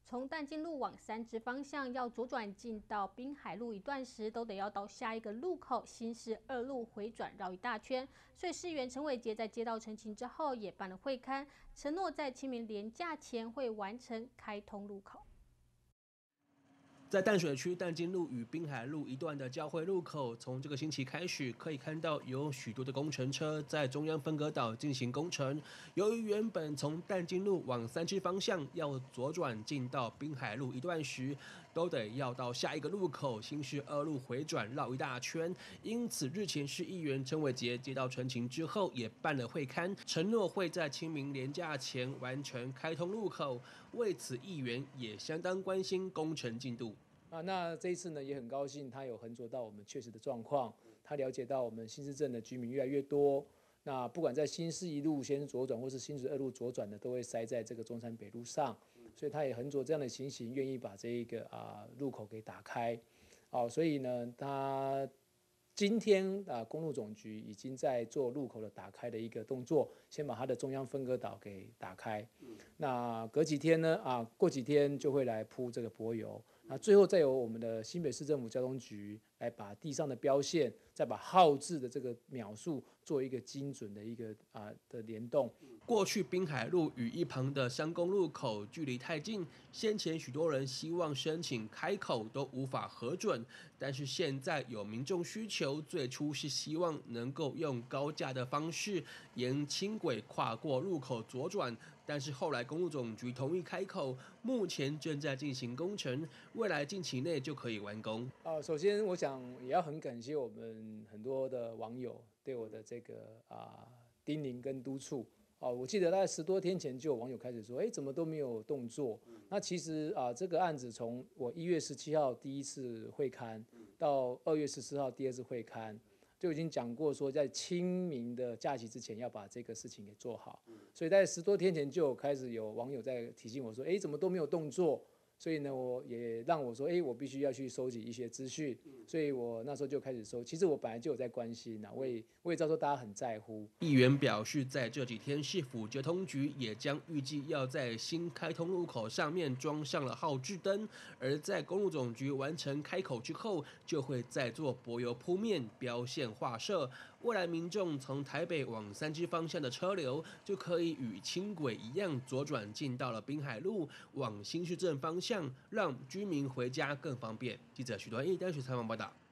从淡金路往三芝方向要左转进到滨海路一段时，都得要到下一个路口新市2路回转绕一大圈。所以市议员陈伟杰在接到陈情之后，也办了会勘，承诺在清明连假前会完成开通路口。 在淡水区淡金路与滨海路一段的交汇路口，从这个星期开始，可以看到有许多的工程车在中央分隔岛进行工程。由于原本从淡金路往三芝方向要左转进到滨海路一段时，都得要到下一个路口新市2路回转绕一大圈。因此，日前市议员陈伟杰接到陈情之后，也办了会勘，承诺会在清明连假前完成开通路口。为此，议员也相当关心工程进度。 那这一次呢，也很高兴，他有衡酌到我们确实的状况，他了解到我们新市镇的居民越来越多，那不管在新市1路先左转，或是新市2路左转的，都会塞在这个中山北路上，所以他也衡酌这样的情形，愿意把这一个路口给打开。所以呢，他今天公路总局已经在做路口的打开的一个动作，先把它的中央分隔岛给打开。那隔几天呢，过几天就会来铺这个柏油。那最后再由我们的新北市政府交通局来把地上的标线，再把号志的这个秒数做一个精准的一个的联动。 过去滨海路与一旁的乡公路口距离太近，先前许多人希望申请开口都无法核准，但是现在有民众需求，最初是希望能够用高架的方式沿轻轨跨过路口左转，但是后来公路总局同意开口，目前正在进行工程，未来近期内就可以完工。 首先我想也要很感谢我们很多的网友对我的这个叮咛跟督促。我记得大概10多天前就有网友开始说，怎么都没有动作？那其实这个案子从我1月17号第一次会勘到2月14号第2次会勘，就已经讲过说，在清明的假期之前要把这个事情给做好。所以在10多天前就开始有网友在提醒我说，怎么都没有动作？所以呢，我也让我说，我必须要去收集一些资讯，所以我那时候就开始收。其实我本来就有在关心我也知道说大家很在乎。 议员表示，在这几天，市府交通局也将预计要在新开通路口上面装上了号志灯，而在公路总局完成开口之后，就会再做柏油铺面、标线画设。未来民众从台北往三芝方向的车流，就可以与轻轨一样左转进到了滨海路，往新市镇方向，让居民回家更方便。记者许端义淡水采访报道。